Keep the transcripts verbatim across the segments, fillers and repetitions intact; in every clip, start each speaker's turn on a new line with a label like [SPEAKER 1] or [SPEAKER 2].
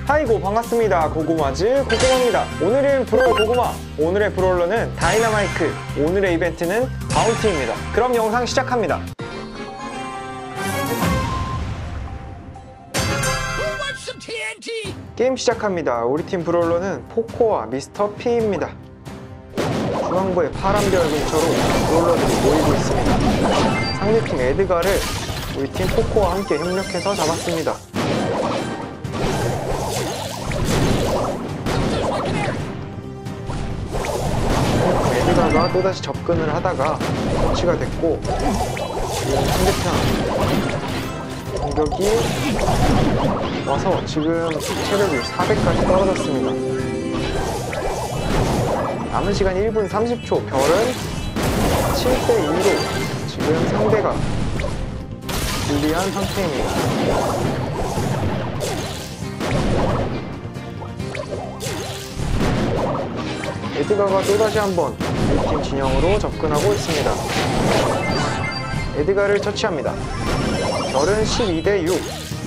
[SPEAKER 1] 하이고 반갑습니다. 고구마즈 고구마입니다. 오늘은 브롤 고구마. 오늘의 브롤러는 다이너마이크. 오늘의 이벤트는 바운티입니다. 그럼 영상 시작합니다. 게임 시작합니다. 우리 팀 브롤러는 포코와 미스터 P입니다. 중앙부의 파란 별 근처로 브롤러들이 모이고 있습니다. 상대팀 에드가를 우리 팀 포코와 함께 협력해서 잡았습니다. 에드가가 또다시 접근을 하다가 터치가 됐고, 지금 상대편 공격이 와서 지금 체력이 사백까지 떨어졌습니다. 남은 시간 일 분 삼십 초, 별은 칠 대 이로 지금 상대가 불리한 상태입니다. 에드가가 또다시 한번 우리 팀 진영으로 접근하고 있습니다. 에드가를 처치합니다. 별은 십이 대 육.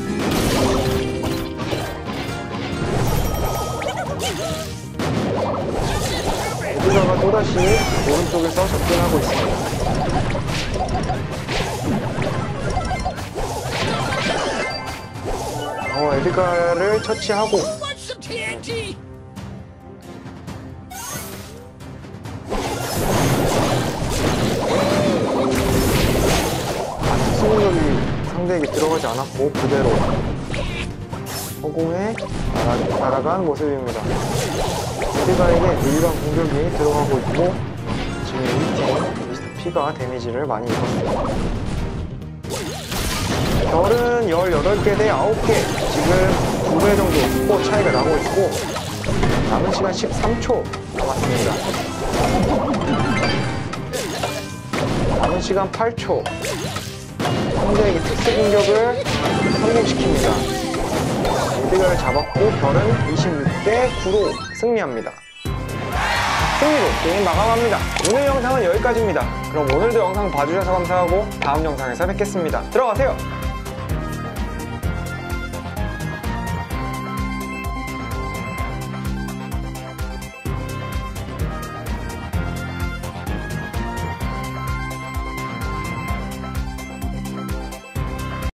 [SPEAKER 1] 에드가가 또다시 오른쪽에서 접근하고 있습니다. 어, 에드가를 처치하고 수공격이 상대에게 들어가지 않았고 그대로 허공에 날아, 날아간 모습입니다. 에드가에게 일반 공격이 들어가고 있고 지금 이 팀 미스터 P가 데미지를 많이 입었습니다. 별은 열여덟 개 대 아홉 개, 지금 두 배 정도 스코어 차이가 나고 있고 남은 시간 십삼 초 남았습니다. 남은 시간 팔 초. 상대에게 특수 공격을 성공시킵니다. 에드가를 잡았고 별은 이십육 대 구로 승리합니다. 승리로 게임 마감합니다. 오늘 영상은 여기까지입니다. 그럼 오늘도 영상 봐주셔서 감사하고 다음 영상에서 뵙겠습니다. 들어가세요.